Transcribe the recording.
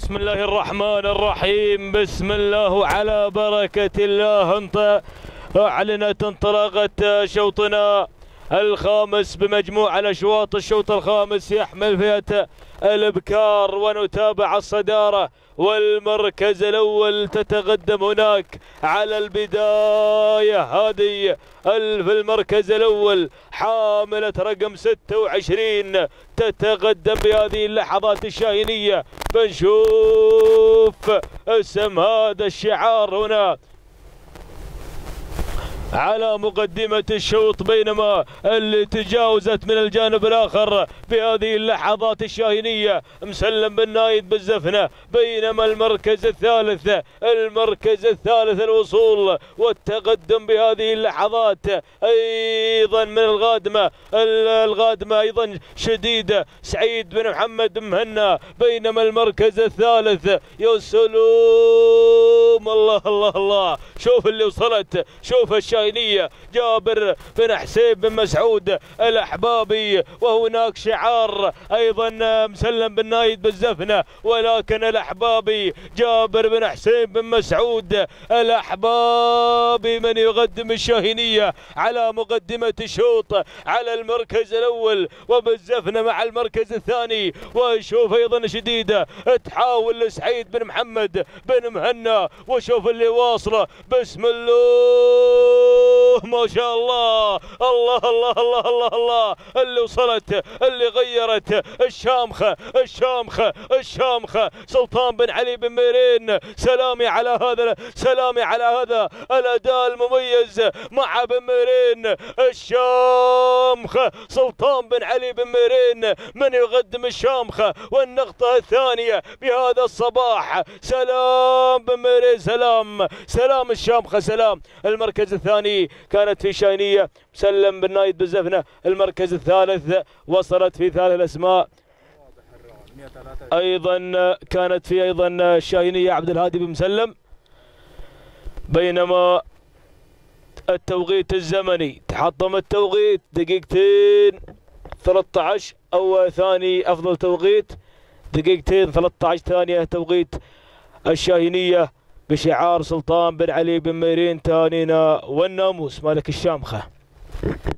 بسم الله الرحمن الرحيم. بسم الله على بركة الله. أعلنت انطلاقة شوطنا الخامس بمجموع الأشواط. الشوط الخامس يحمل فئة الإبكار، ونتابع الصدارة والمركز الأول تتقدم هناك على البداية. هذه في المركز الأول حاملة رقم 26 تتقدم بهذه اللحظات الشاهينية. بنشوف اسم هذا الشعار هنا على مقدمة الشوط، بينما اللي تجاوزت من الجانب الآخر بهذه اللحظات الشاهينية مسلم بن نايد بالزفنة. بينما المركز الثالث الوصول والتقدم بهذه اللحظات أيضا من الغادمة أيضا شديدة سعيد بن محمد مهنا. بينما المركز الثالث يا سلوم، الله الله الله، شوف اللي وصلت، شوف الشاهينية جابر بن حسين بن مسعود الأحبابي، وهناك شعار أيضا مسلم بن نايد بالزفنة، ولكن الأحبابي جابر بن حسين بن مسعود الأحبابي من يقدم الشاهينية على مقدمة الشوط على المركز الأول وبالزفنة مع المركز الثاني. وشوف أيضا شديدة تحاول لسعيد بن محمد بن مهنا، وشوف اللي واصله، بسم الله ما شاء الله، الله الله الله الله الله، اللي وصلت، اللي غيرت الشامخة سلطان بن علي بن ميرين. سلامي على هذا الأداء المميز مع بن ميرين. الشامخة سلطان بن علي بن ميرين من يقدم الشامخة. والنقطة الثانية بهذا الصباح، سلام بن ميرين، سلام الشامخة، سلام. المركز الثاني كانت في شاهينية مسلم بن نايد بالزفنة. المركز الثالث وصلت في ثالث الأسماء أيضا كانت في أيضا شاهينية عبد الهادي بن مسلم. بينما التوقيت الزمني تحطم التوقيت دقيقتين 13، أو ثاني أفضل توقيت دقيقتين 13 ثانية توقيت الشاهينية بشعار سلطان بن علي بن ميرين تانينا والناموس مالك الشامخة.